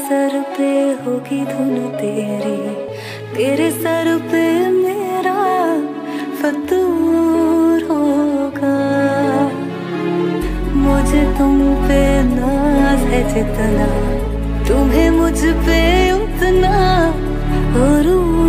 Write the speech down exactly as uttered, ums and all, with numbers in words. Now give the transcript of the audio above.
Sir पे होगी धुन तेरी, तेरे सर पे मेरा फतूर होगा। मुझे तुम पे नाज है जितना, तुम्हें मुझ पे उतना गुरूर